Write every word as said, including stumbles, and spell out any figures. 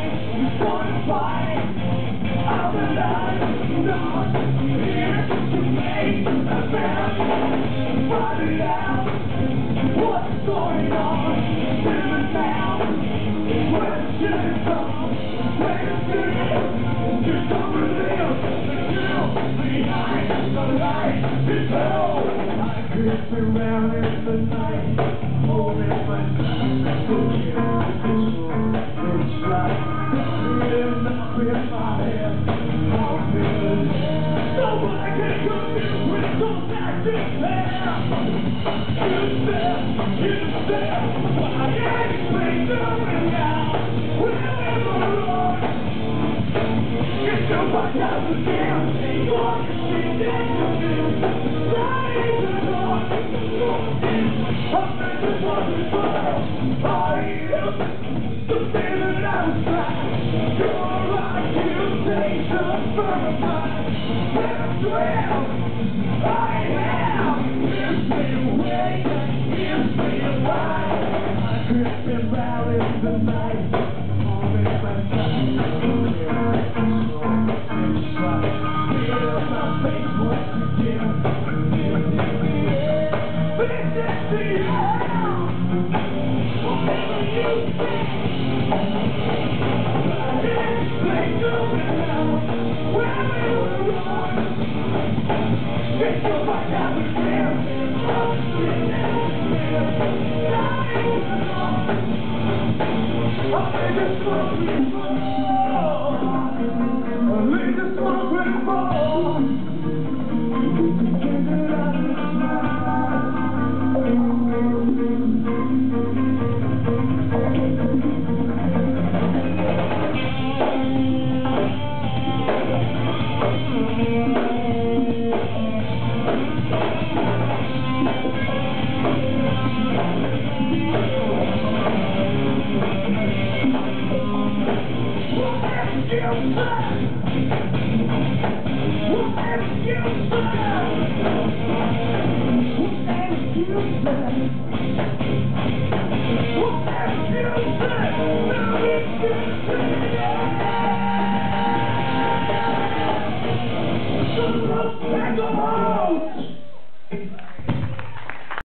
What's going on in the town? Where should it come? Where is it? Just don't live the kill behind the light is hell. I creep around in the night, holding my breath. It's like living up in my head. I'll feel it. Nobody can compute with those actions there. You said, you said, why ain't we doing now? Wherever Lord, get your body out of the damn thing. What you see, then you feel. Right in the door, I'm in the waterfall. I am the feeling outside. You're right, you take the first time. That's real, I am. Give me away, give me a ride. I creep around in the night, all in my time. It's like, feel my face once again. Visit the hell, whatever you say. I didn't play going now, where we were wrong. Get your body out of here. I just want to fall. I just want to fall. Get it out of this mind. What excuse? What excuse?